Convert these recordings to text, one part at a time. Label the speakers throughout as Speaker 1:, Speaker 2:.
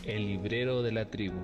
Speaker 1: El librero de la tribu.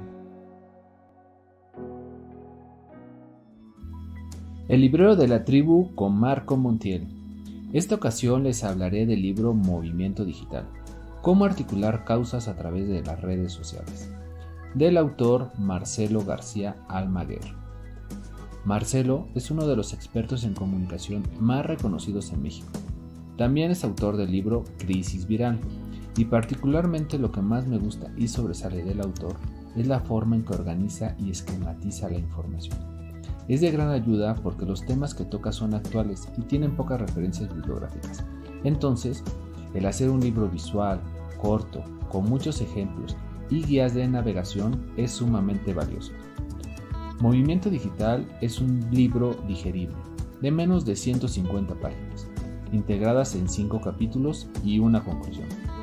Speaker 2: El librero de la tribu con Marco Montiel. Esta ocasión les hablaré del libro Movimiento Digital, cómo articular causas a través de las redes sociales, del autor Marcelo García Almaguer. Marcelo es uno de los expertos en comunicación más reconocidos en México. También es autor del libro Crisis Viral, y particularmente lo que más me gusta y sobresale del autor es la forma en que organiza y esquematiza la información. Es de gran ayuda porque los temas que toca son actuales y tienen pocas referencias bibliográficas. Entonces, el hacer un libro visual, corto, con muchos ejemplos y guías de navegación es sumamente valioso. Movimiento Digital es un libro digerible, de menos de 150 páginas, integradas en 5 capítulos y una conclusión.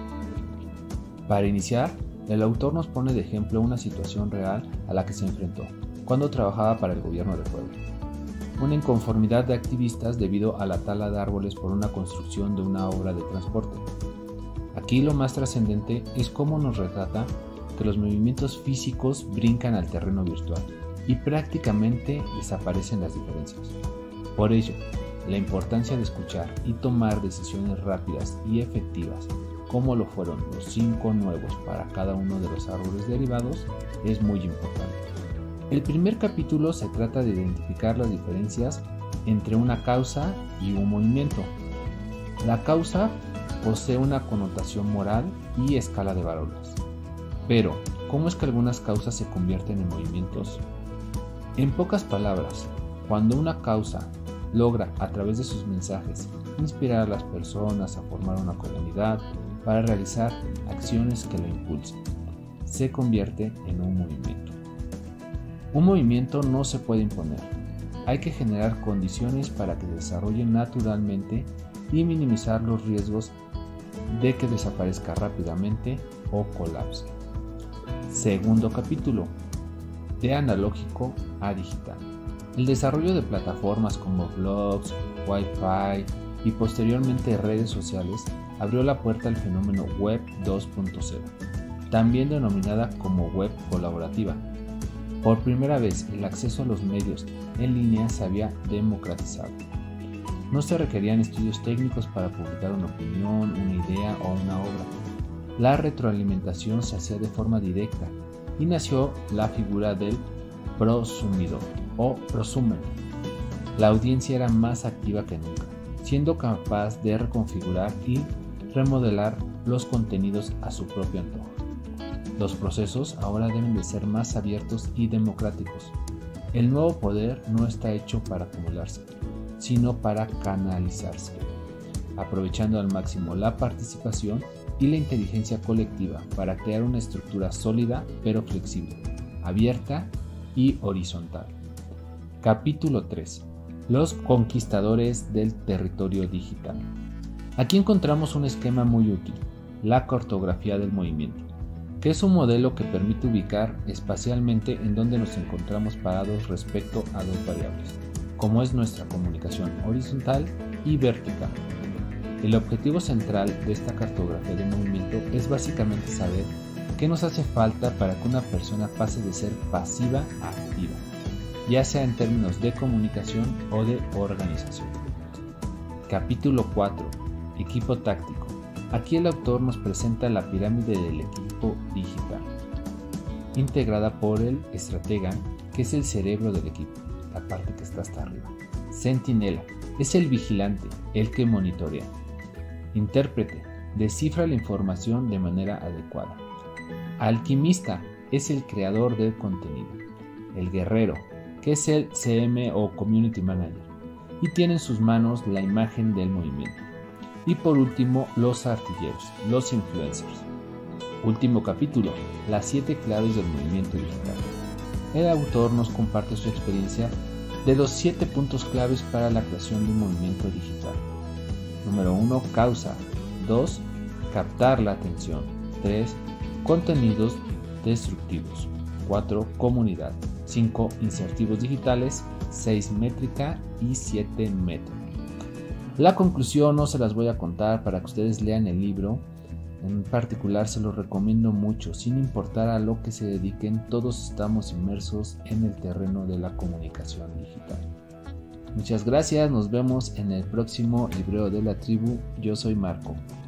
Speaker 2: Para iniciar, el autor nos pone de ejemplo una situación real a la que se enfrentó cuando trabajaba para el gobierno de Puebla. Una inconformidad de activistas debido a la tala de árboles por una construcción de una obra de transporte. Aquí lo más trascendente es cómo nos retrata que los movimientos físicos brincan al terreno virtual y prácticamente desaparecen las diferencias. Por ello, la importancia de escuchar y tomar decisiones rápidas y efectivas, como lo fueron los 5 nuevos para cada uno de los árboles derivados, es muy importante. El primer capítulo se trata de identificar las diferencias entre una causa y un movimiento. La causa posee una connotación moral y escala de valores. Pero, ¿cómo es que algunas causas se convierten en movimientos? En pocas palabras, cuando una causa logra, a través de sus mensajes, inspirar a las personas a formar una comunidad para realizar acciones que la impulsen, se convierte en un movimiento. Un movimiento no se puede imponer. Hay que generar condiciones para que se desarrolle naturalmente y minimizar los riesgos de que desaparezca rápidamente o colapse. Segundo capítulo, de analógico a digital. El desarrollo de plataformas como blogs, Wi-Fi y posteriormente redes sociales abrió la puerta al fenómeno Web 2.0, también denominada como web colaborativa. Por primera vez, el acceso a los medios en línea se había democratizado. No se requerían estudios técnicos para publicar una opinión, una idea o una obra. La retroalimentación se hacía de forma directa y nació la figura del prosumidor o prosumer. La audiencia era más activa que nunca, siendo capaz de reconfigurar y remodelar los contenidos a su propio antojo. Los procesos ahora deben de ser más abiertos y democráticos. El nuevo poder no está hecho para acumularse, sino para canalizarse, aprovechando al máximo la participación y la inteligencia colectiva para crear una estructura sólida pero flexible, abierta y horizontal. Capítulo 3. Los conquistadores del territorio digital. Aquí encontramos un esquema muy útil, la cartografía del movimiento, que es un modelo que permite ubicar espacialmente en donde nos encontramos parados respecto a dos variables, como es nuestra comunicación horizontal y vertical. El objetivo central de esta cartografía de movimiento es básicamente saber qué nos hace falta para que una persona pase de ser pasiva a activa, ya sea en términos de comunicación o de organización. Capítulo 4. Equipo táctico. Aquí el autor nos presenta la pirámide del equipo digital, integrada por el estratega, que es el cerebro del equipo, la parte que está hasta arriba. Centinela es el vigilante, el que monitorea. Intérprete, descifra la información de manera adecuada. Alquimista es el creador del contenido. El guerrero, que es el CM o Community Manager, y tiene en sus manos la imagen del movimiento. Y por último, los artilleros, los influencers. Último capítulo, las 7 claves del movimiento digital. El autor nos comparte su experiencia de los 7 puntos claves para la creación de un movimiento digital. Número 1, causa. 2, captar la atención. 3, contenidos destructivos. 4, comunidad. 5, insertivos digitales. 6, métrica y 7, método. La conclusión no se las voy a contar para que ustedes lean el libro en particular se lo recomiendo mucho, sin importar a lo que se dediquen, todos estamos inmersos en el terreno de la comunicación digital. Muchas gracias, nos vemos en el próximo Librero de la Tribu. Yo soy Marco.